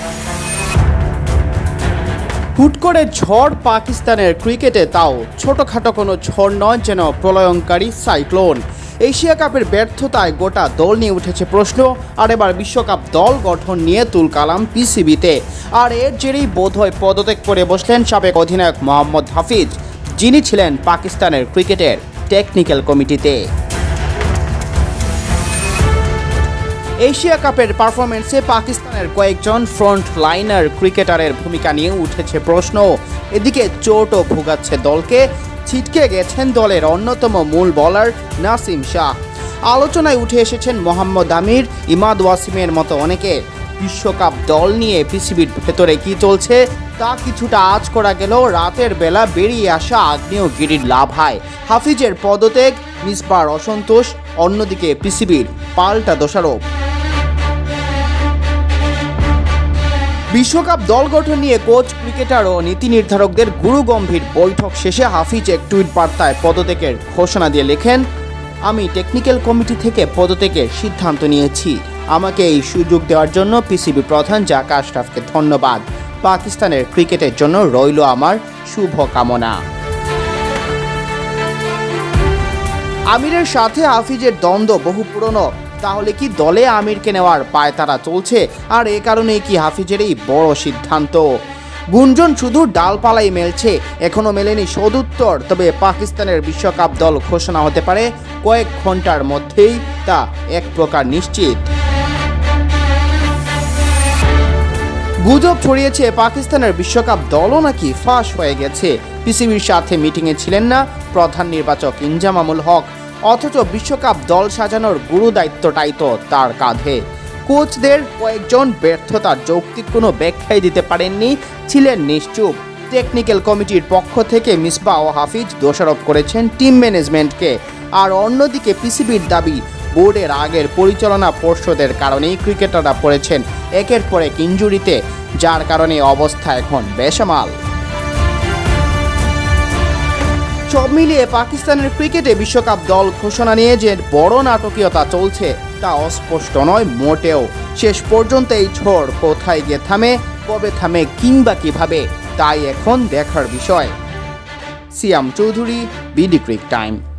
হুট করে ঝড় পাকিস্তানের ক্রিকেটে, তাও ছোটখাটো কোনো ঝড় নয়, যেন প্রলয়ঙ্কারী সাইক্লোন। এশিয়া কাপের ব্যর্থতায় গোটা দল নিয়ে উঠেছে প্রশ্ন, আর এবার বিশ্বকাপ দল গঠন নিয়ে তুলকালাম পিসিবিতে। আর এর জেরেই বোধহয় পদত্যাগ করে বসলেন সাবেক অধিনায়ক মোহাম্মদ হাফিজ, যিনি ছিলেন পাকিস্তানের ক্রিকেটের টেকনিক্যাল কমিটিতে। এশিয়া কাপের পারফরমেন্সে পাকিস্তানের কয়েকজন ফ্রন্ট লাইনার ক্রিকেটারের ভূমিকা নিয়ে উঠেছে প্রশ্ন। এদিকে চোটও ভোগাচ্ছে দলকে, ছিটকে গেছেন দলের অন্যতম মূল বোলার নাসিম শাহ। আলোচনায় উঠে এসেছেন মোহাম্মদ আমির, ইমাদ ওয়াসিমের মতো অনেকে। বিশ্বকাপ দল নিয়ে পিসিবির ভেতরে কি চলছে তা কিছুটা আঁচ করা গেল রাতের বেলা বেরিয়ে আসা আগ্নেয়গিরির লাভায়। হাফিজের পদত্যাগ, মিসবার অসন্তোষ, অন্যদিকে পিসিবির পাল্টা দোষারোপ। বিশ্বকাপ দল গঠন নিয়ে কোচ, ক্রিকেটার ও নীতি নির্ধারকদের গুরুগম্ভীর বৈঠক শেষে হাফিজ এক টুইট বার্তায় পদত্যাগের ঘোষণা দিয়ে লেখেন, আমি টেকনিক্যাল কমিটি থেকে পদত্যাগের সিদ্ধান্ত নিয়েছি। আমাকে এই সুযোগ দেওয়ার জন্য পিসিবি প্রধান জাক আশরাফকে ধন্যবাদ। পাকিস্তানের ক্রিকেটের জন্য রইল আমার শুভকামনা। আমিরের সাথে হাফিজের দ্বন্দ্ব বহু পুরনো। তাহলে কি দলে আমিরকে নেওয়ার পায়তারা চলছে? আর এ কারণেই কি হাফিজের এই বড় সিদ্ধান্ত? গুঞ্জন শুধু ডালপালাই মেলছে, এখনো মেলেনি সদুত্তর। তবে পাকিস্তানের বিশ্বকাপ দল ঘোষণা হতে পারে কয়েক ঘন্টার মধ্যেই, তা এক প্রকার নিশ্চিত। গুজব ছড়িয়েছে পাকিস্তানের বিশ্বকাপ দলও নাকি ফাঁস হয়ে গেছে। পিসিবির সাথে মিটিংয়ে ছিলেন না প্রধান নির্বাচক ইনজামামুল হক, অথচ বিশ্বকাপ দল সাজানোর গুরু দায়িত্বটাই তো তার কাঁধে। কোচদের কয়েকজন ব্যর্থতার যৌক্তিক কোনো ব্যাখ্যাই দিতে পারেননি, ছিলেন নিশ্চুপ। টেকনিক্যাল কমিটির পক্ষ থেকে মিসবাহ ও হাফিজ দোষারোপ করেছেন টিম ম্যানেজমেন্টকে। আর অন্যদিকে পিসিবির দাবি, বোর্ডের আগের পরিচালনা পর্ষদের কারণেই ক্রিকেটাররা পড়েছেন একের পর এক ইনজুরিতে, যার কারণে অবস্থা এখন বেসামাল। সব মিলিয়ে পাকিস্তানের ক্রিকেটে বিশ্বকাপ দল ঘোষণা নিয়ে যে বড় নাটকীয়তা চলছে তা অস্পষ্ট নয় মোটেও। শেষ পর্যন্ত এই ঝড় কোথায় গিয়ে থামে, কবে থামে, কিংবা কিভাবে, তাই এখন দেখার বিষয়। সিয়াম চৌধুরী, BDCricTime।